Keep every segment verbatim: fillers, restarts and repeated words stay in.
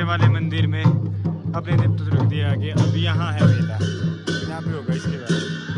दूसरे वाले मंदिर में अपने देवता रख दिया आगे। अब यहाँ है मेला, यहाँ पे होगा इसके बाद।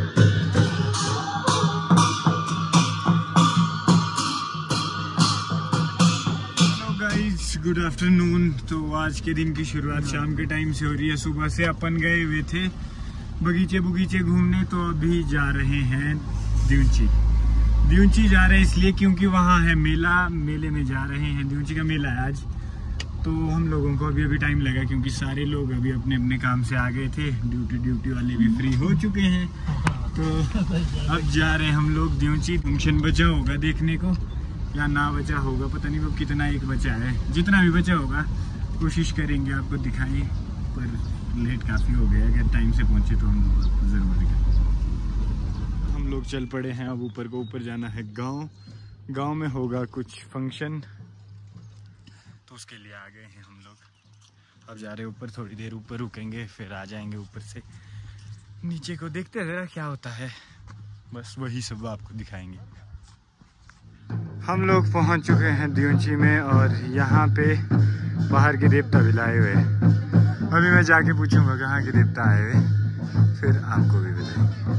Hello guys, good afternoon. तो आज के दिन की शुरुआत शाम के टाइम से हो रही है। सुबह से अपन गए हुए थे बगीचे बगीचे घूमने, तो अभी जा रहे हैं दिउंची। दिउंची जा रहे हैं इसलिए क्योंकि वहाँ है मेला, मेले में जा रहे हैं। दिउंची का मेला है आज। तो हम लोगों को अभी अभी टाइम लगा क्योंकि सारे लोग अभी अपने अपने काम से आ गए थे। ड्यूटी ड्यूटी वाले भी फ्री हो चुके हैं। तो अब जा रहे हैं हम लोग दिउंची। फंक्शन बचा होगा देखने को या ना बचा होगा, पता नहीं वो कितना एक बचा है। जितना भी बचा होगा कोशिश करेंगे आपको दिखाएं, पर लेट काफ़ी हो गया। अगर टाइम से पहुँचे तो हम लोग आपको ज़रूर दिखाएं। हम लोग चल पड़े हैं अब ऊपर को। ऊपर जाना है गाँव। गाँव में होगा कुछ फंक्शन, तो उसके लिए आ गए हैं हम लोग। अब जा रहे हैं ऊपर, थोड़ी देर ऊपर रुकेंगे फिर आ जाएंगे ऊपर से नीचे को। देखते हैं जरा क्या होता है, बस वही सब आपको दिखाएंगे। हम लोग पहुंच चुके हैं दिउंची में और यहाँ पे बाहर के देवता भी लाए हुए हैं। अभी मैं जाके पूछूंगा कहाँ के देवता आए हुए, फिर आपको भी बताएंगे।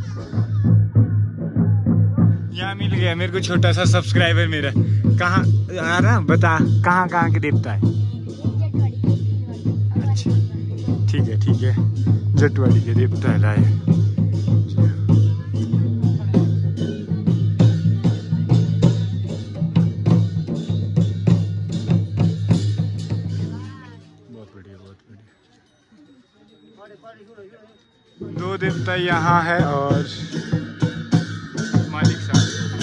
यहाँ मिल गया मेरे को छोटा सा सब्सक्राइबर मेरा। कहाँ आ रहा, बता कहाँ कहाँ के देवता है। अच्छा ठीक है ठीक है, जटवाड़ी के देवता है लाए। बहुत बढ़िया बहुत बढ़िया। दो देवता यहाँ है और मालिक साहब।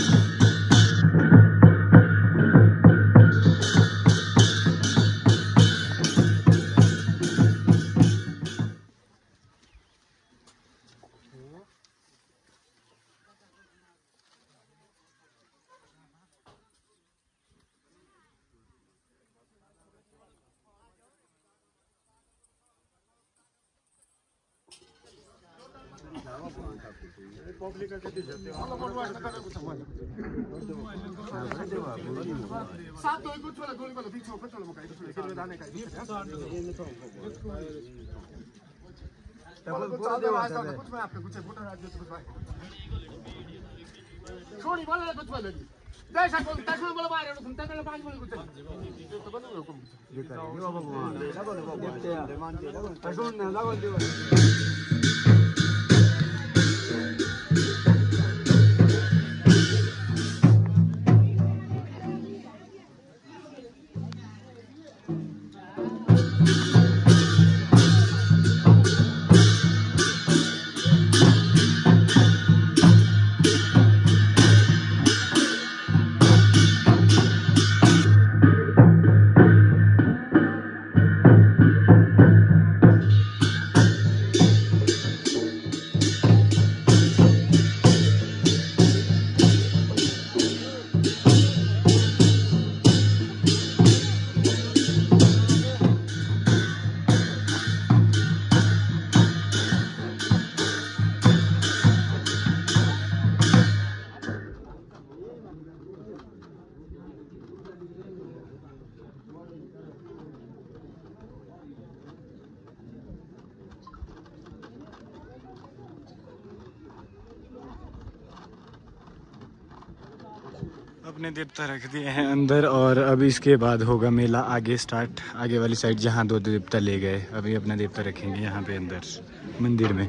अपने देवता रख दिए हैं अंदर और अभी इसके बाद होगा मेला आगे स्टार्ट। आगे वाली साइड जहाँ दो देवता ले गए, अभी अपना देवता रखेंगे यहाँ पे अंदर मंदिर में।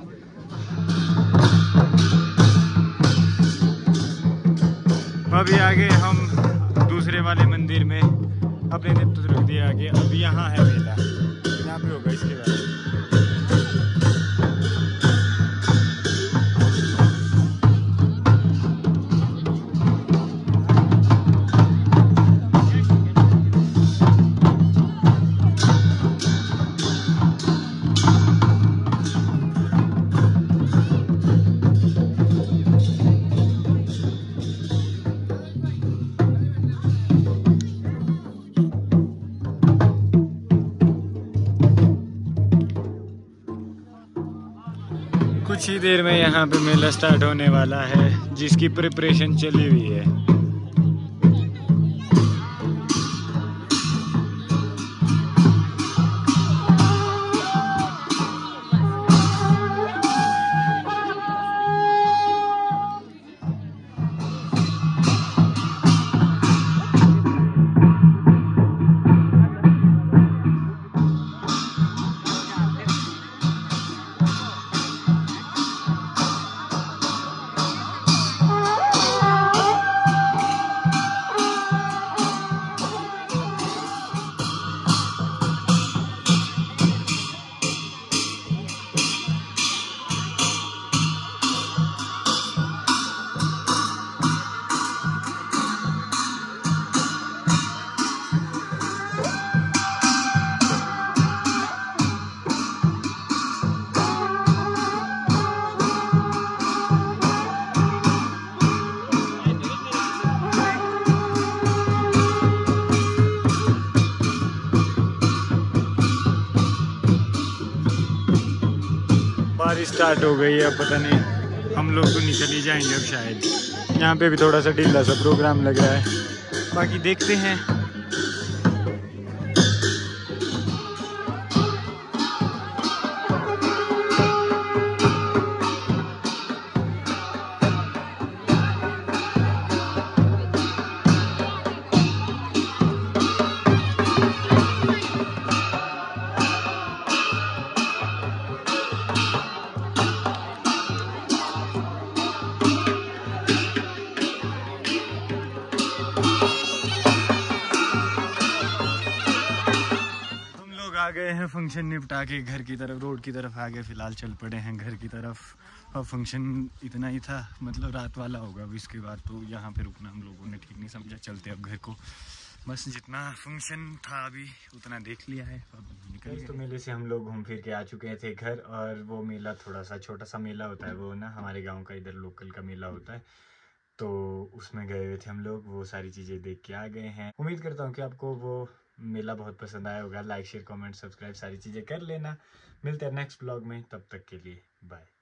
अभी आगे हम दूसरे वाले मंदिर में अपने देवता रख दिए आगे। अब यहाँ है मेला, यहाँ पे होगा इसके बाद। कुछ ही देर में यहाँ पे मेला स्टार्ट होने वाला है, जिसकी प्रिपरेशन चली हुई है। हमारी स्टार्ट हो गई है, पता नहीं हम लोग तो निकल ही जाएंगे अब शायद। यहाँ पे भी थोड़ा सा ढीला सा प्रोग्राम लग रहा है, बाकी देखते हैं। आ गए हैं फंक्शन निपटा के घर की तरफ, रोड की तरफ आ गए। फिलहाल चल पड़े हैं घर की तरफ। और फंक्शन इतना ही था, मतलब रात वाला होगा अब इसके बाद, तो यहाँ पे रुकना हम लोगों ने ठीक नहीं समझा। चलते अब घर को, बस जितना फंक्शन था अभी उतना देख लिया है, अब निकल गए। तो मेले से हम लोग घूम फिर के आ चुके थे घर। और वो मेला थोड़ा सा छोटा सा मेला होता है, वो ना हमारे गाँव का इधर लोकल का मेला होता है, तो उसमें गए हुए थे हम लोग। वो सारी चीज़ें देख के आ गए हैं। उम्मीद करता हूँ कि आपको वो मेला बहुत पसंद आया होगा। लाइक शेयर कमेंट सब्सक्राइब सारी चीज़ें कर लेना। मिलते हैं नेक्स्ट ब्लॉग में, तब तक के लिए बाय।